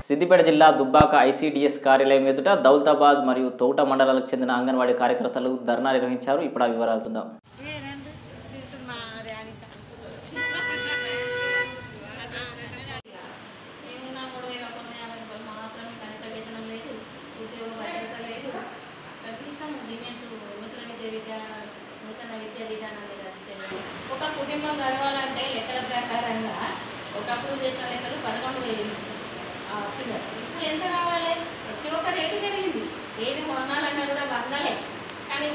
సిద్దిపేట జిల్లా దుబ్బాక ఐసీడీఎస్ కార్యాలయం ఎదుట దౌలతాబాద్ మరియు తోట మండలాలకు చెందిన అంగన్వాడీ కార్యకర్తలు ధర్నా నిర్వహించారు. ఇప్పుడు ఆ వివరాలు చూద్దాం. నూతన విద్యా విధానాన్ని రద్దు చేయాలి. ఒక కుటుంబం గడవాలంటే లెక్కల ప్రకారంగా ఒకప్పుడు చేసిన లెక్కలు 11,000 వచ్చింది. ఇప్పుడు ఎంత కావాలి? ప్రతి ఒక్క రేటు పెరిగింది. ఏది కొనాలన్నా కూడా వందలే. కానీ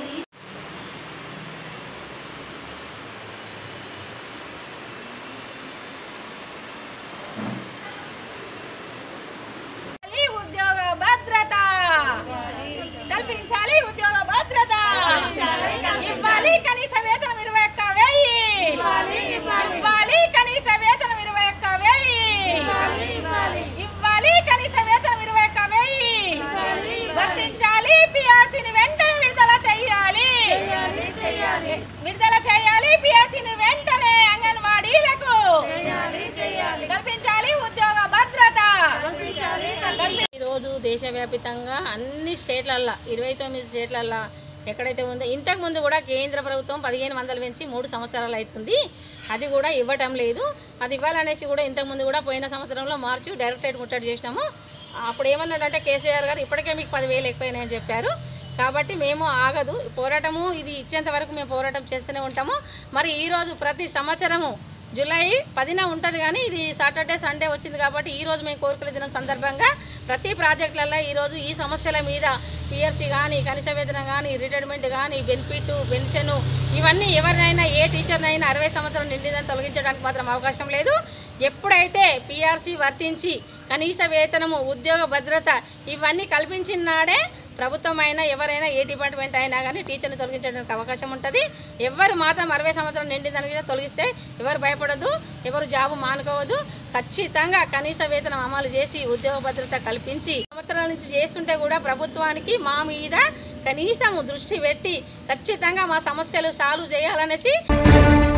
ఉద్యోగ భద్రత కల్పించాలి. ఉద్యోగ భద్రత ఇవ్వాలి. కనీస వేతనం 21,000 ఇవ్వాలి. కనీస వేతనం 21,000 ఇవ్వాలి. కనీస వేతనం 21,000 వర్తించాలి. పిఆర్సీని వెంటనే విడుదల చేయాలి. విడుదల చేయాలి. పిఆర్సీని వెంటనే అంగన్వాడీలకు కల్పించాలి. ఉద్యోగ భద్రత. ఈరోజు దేశవ్యాప్తంగా అన్ని స్టేట్లల్లో 29 స్టేట్లల్లో ఎక్కడైతే ఉందో ఇంతకుముందు కూడా కేంద్ర ప్రభుత్వం 1,500 పెంచి 3 సంవత్సరాలు అవుతుంది. అది కూడా ఇవ్వటం లేదు. అది ఇవ్వాలనేసి కూడా ఇంతకుముందు కూడా పోయిన సంవత్సరంలో మార్చి డైరెక్టరేట్ ముట్టడి చేసినాము. అప్పుడు ఏమన్నాడంటే కేసీఆర్ గారు ఇప్పటికే మీకు 10,000 ఎక్కువైనాయని చెప్పారు. కాబట్టి మేము ఆగదు పోరాటము, ఇది ఇచ్చేంత వరకు మేము పోరాటం చేస్తూనే ఉంటాము. మరి ఈరోజు ప్రతి సంవత్సరము జూలై 10న ఉంటుంది, కానీ ఇది సాటర్డే సండే వచ్చింది కాబట్టి ఈరోజు మేము కోరికల దినం సందర్భంగా ప్రతి ప్రాజెక్టులలో ఈరోజు ఈ సమస్యల మీద పిఆర్సీ కానీ, కనీస వేతనం కానీ, రిటైర్మెంట్ కానీ, బెనిఫిట్, పెన్షను ఇవన్నీ ఎవరినైనా ఏ టీచర్నైనా 60 సంవత్సరాలు నిండిదని తొలగించడానికి మాత్రం అవకాశం లేదు. ఎప్పుడైతే పిఆర్సీ వర్తించి కనీస వేతనము, ఉద్యోగ భద్రత ఇవన్నీ కల్పించిన నాడే ప్రభుత్వం అయినా ఎవరైనా ఏ డిపార్ట్మెంట్ అయినా కానీ టీచర్ని తొలగించడానికి అవకాశం ఉంటుంది. ఎవరు మాత్రం 60 సంవత్సరాలు నిండిందని తొలగిస్తే ఎవరు భయపడద్దు, ఎవరు జాబు మానుకోవద్దు. ఖచ్చితంగా కనీస వేతనం అమలు చేసి ఉద్యోగ భద్రత కల్పించి సంవత్సరాల నుంచి చేస్తుంటే కూడా ప్రభుత్వానికి మా మీద కనీసం దృష్టి పెట్టి ఖచ్చితంగా మా సమస్యలు సాల్వ్ చేయాలనేసి